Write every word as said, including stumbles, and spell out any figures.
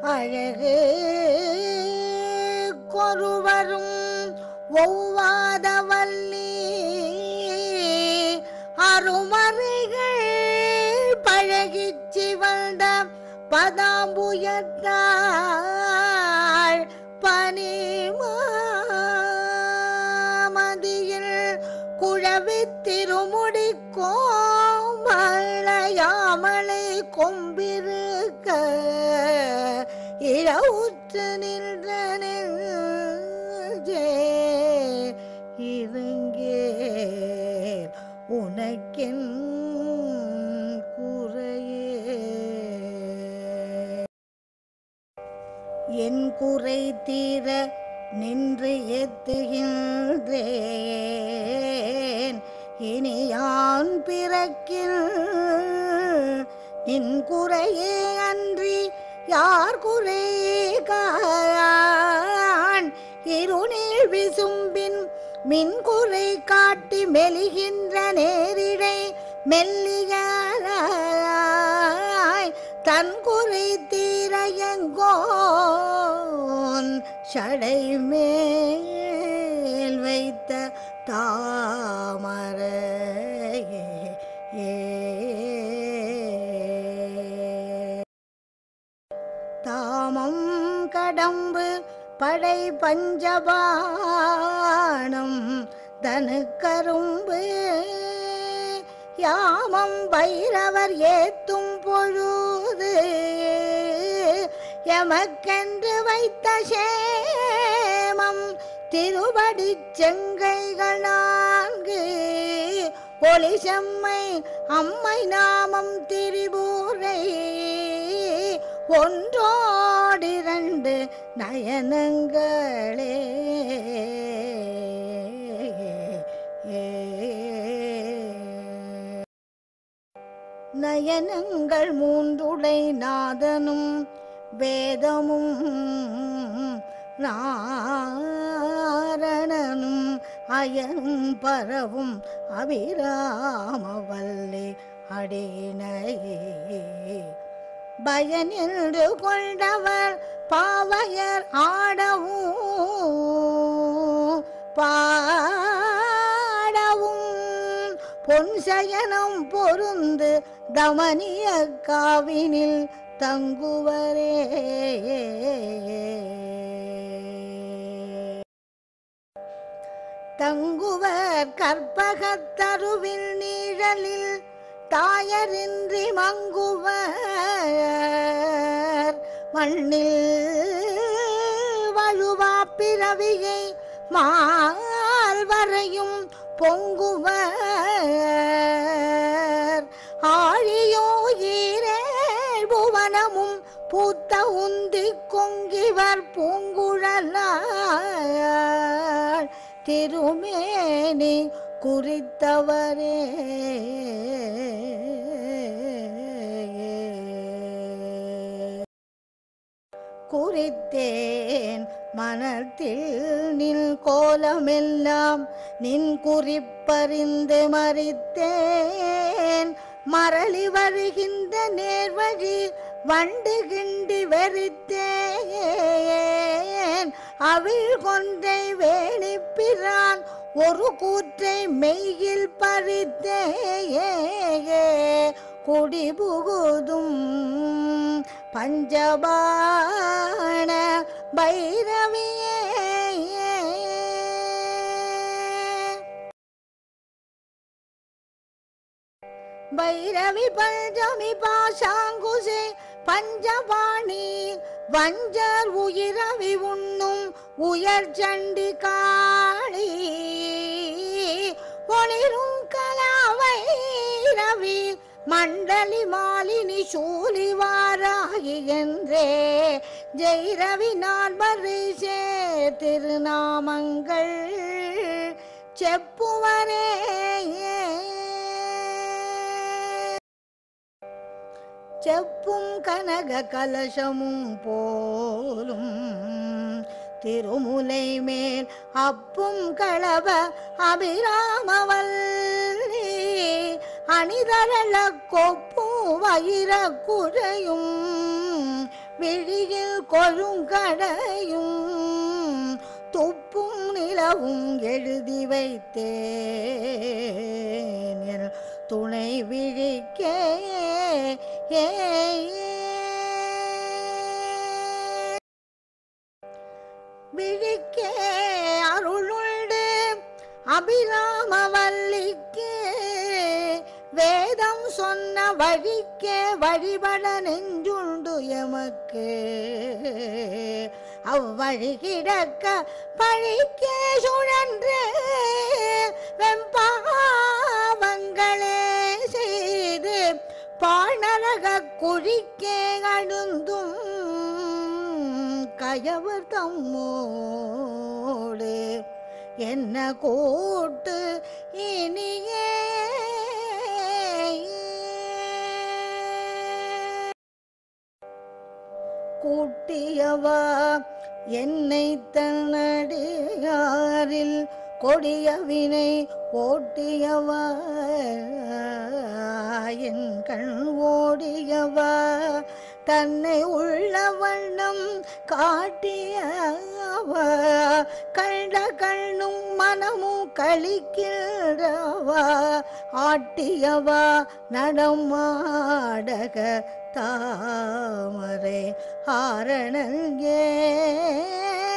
அழகு கொருவரும் ஒவ்வாதவல்லி அருமறைகள் பழகிச் சிவந்த பதாம்புயத்தாள் பனிமாமதியில் குழவி திருமுடி கோமளையாமலை கொம்பிருக்க இழவுற்று நின்ற நெஞ்சே இருங்கே உனக்கென் குறையே என் குறை தீர நின்று எத்துகின்றேன் இனி யான் பிறக்கில் நின் குறையே அன்றி யார் குறை காண் இருநீள் விசும்பின் மின்குறை காட்டி மெலிகின்ற நேரிடை மெல்லியாய் தன் குறை தீரையங்கோன் சடை மேல் வைத்த தாமரையே தாமம் கடம்பு படை பஞ்சபாணம் தனு கரும்பு யாமம் பைரவர் ஏத்தும் பொழுது எமக்கென்று வைத்த சேமம் திருவடி செங்கைகள் நான்கு ஒளி செம்மை அம்மை நாமம் திரிபூரை ஒன்றோடிரண்டு நயனங்களே நயனங்கள் மூன்றுடை நாதனும் வேதமும் நாரணனும் அயனும் பரவும் அபிராமவல்லி அடியினையே பயனின்று கொண்டவர் பாவையர் ஆடவும் பாடவும் பொன்சயனம் பொருந்து தமனிய காவினில் தங்குவரே தங்குவர் கற்பகத்தருவில் நீழலில் தாயரின்றி மங்குவர் மண்ணில் வழுவா பிறவியை மால்வரையும் பொங்குவர் ஆழியோ ஈரேழ் புவனமும் பூத்த உந்தி கொங்கிவர் பூங்குழலார் திருமேனி குறித்தவரே குறித்தேன் மனத்தில் நின் கோலமெல்லாம் நின் குறிப்பறிந்து மறித்தேன் மரளி வருகின்ற நேர்வழி வண்டு கிண்டி வெறித்தேன் அவிழ் கொன்றை வேணிப்பிரான் ஒரு கூற்றை மெய்யில் பறித்தே குடிபுகுதும் பஞ்சபாண பைரவியே பைரவி பஞ்சமி பாசாங்குசே பஞ்சபாணி வஞ்சர் உயிரவி உண்ணும் உயர் சண்டி காளி ஒளிரும் கலாவை ரவி மண்டலி மாலினி சூலி வாராகி என்றே ஜெய்ரவி நால்வரை சே திருநாமங்கள் செப்புவரே செப்பும் கனக கலசமும் போலும் திருமுலை மேல் அப்பும் களவ அபிராமவல்லி அணிதரள கொப்பும் வயிற குறையும் விழியில் கொழுங்கடையும் துப்பும் நிலவும் எழுதி வைத்தேன் என் துணை விழிக்கே. விழிக்கே அருளுண்டு அபிராமவல்லிக்கே, வேதம் சொன்ன வழிக்கே வழிபட நெஞ்சுண்டு எமக்கு. அவ்வழி கிடக்க பழிக்கே சுழன்று வெம்பாவங்களே செய்து பாழ்நரக குழிக்கே அழுந்தும் கயவர் தம்மோடு என்ன கூட்டு இனியே. கூட்டியவா என்னை தன்னடியாரில் கொடிய வினை ஓட்டியவா, என் கண் ஓடியவா தன்னை உள்ள வண்ணம் காட்டியவா, கண்ட கண்ணும் மனமும் கழிக்கிறவா, ஆட்டியவா நடமாடக தாமரை ஆரணங்கே.